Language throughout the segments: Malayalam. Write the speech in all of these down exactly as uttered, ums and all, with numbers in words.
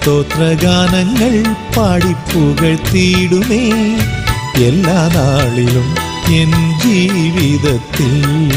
സ്തോത്രഗാനങ്ങൾ പാടിപ്പുകഴ്ത്തിയിടുമേ എല്ലാ നാളിലും എൻ ജീവിതത്തിൽ.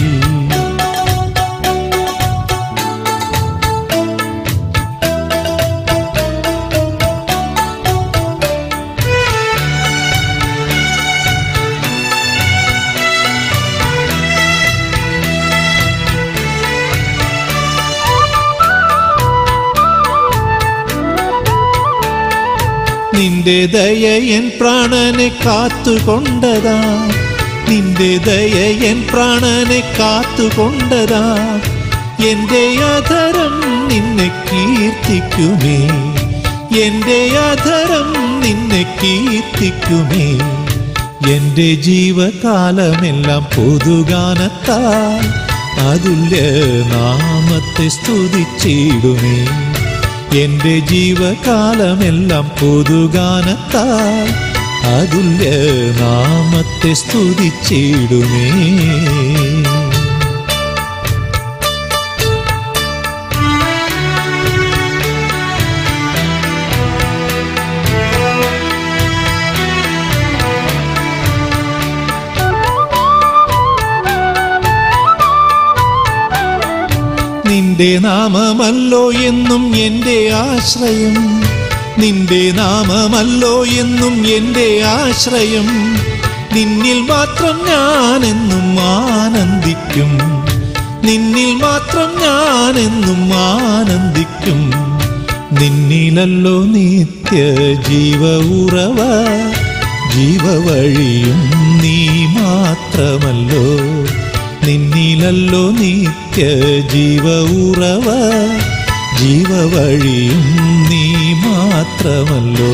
നിന്റെ ദയ എൻ പ്രാണനെ കാത്തുകൊണ്ടതാ, നിന്റെ ദയ എൻ പ്രാണനെ കാത്തുകൊണ്ടതാ. എൻ്റെ അധരം നിന്നെ കീർത്തിക്കുമേ, എൻ്റെ അധരം നിന്നെ കീർത്തിക്കുമേ. എൻ്റെ ജീവകാലമെല്ലാം പൊതുഗാനത്താൽ അതുല്യ നാമത്തെ സ്തുതിച്ചിടുമേ. എൻ്റെ ജീവകാലമെല്ലാം പൊതുഗാനത്താൽ അതുല്യ നാമത്തെ സ്തുതിച്ചിടുമേ. നിന്റെ നാമമല്ലോ എന്നും എൻ്റെ ആശ്രയം, നിന്റെ നാമമല്ലോ എന്നും എൻ്റെ ആശ്രയം. നിന്നിൽ മാത്രം ഞാനെന്നും ആനന്ദിക്കും, നിന്നിൽ മാത്രം ഞാനെന്നും ആനന്ദിക്കും. നിന്നിലല്ലോ നിത്യ ജീവ ഉറവ, ജീവവഴിയും നീ മാത്രമല്ലോ. നിന്നിലല്ലോ നിത്യ ജീവ ഉറവ, ജീവവഴിയും നീ മാത്രമല്ലോ.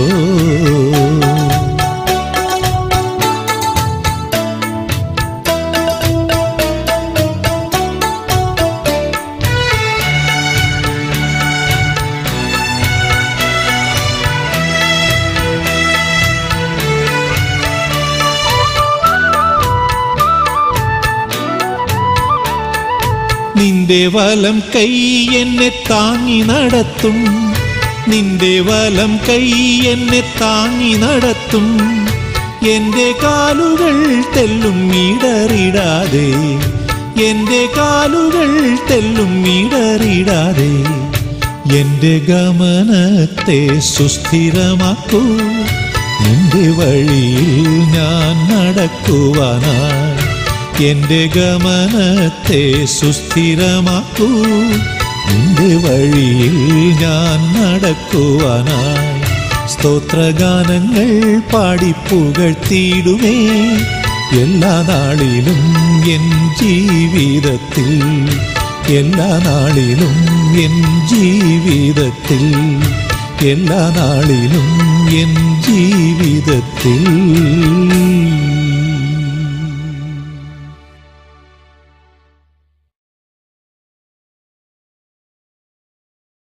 നിന്റെ വലം കൈ എന്നെ താങ്ങി നടത്തും, നിന്റെ വലം കൈ എന്നെ താങ്ങി നടത്തും. എൻ്റെ കാലുകൾ തെല്ലും ഇടറിടാതെ, എൻ്റെ കാലുകൾ തെല്ലും ഇടറിടാതെ. എൻ്റെ ഗമനത്തെ സുസ്ഥിരമാക്കൂ, നിന്റെ വഴിയിൽ ഞാൻ നടക്കുവാനായി. എൻ്റെ ഗമനത്തെ സുസ്ഥിരമാക്കൂ, നിന്റെ വഴിയിൽ ഞാൻ നടക്കുവാനായി. സ്തോത്രഗാനങ്ങൾ പാടിപ്പുകഴ്ത്തിയിടുമേ എല്ലാ നാളിലും എൻ ജീവിതത്തിൽ, എല്ലാ നാളിലും എൻ ജീവിതത്തിൽ, എല്ലാ നാളിലും എൻ ജീവിതത്തിൽ.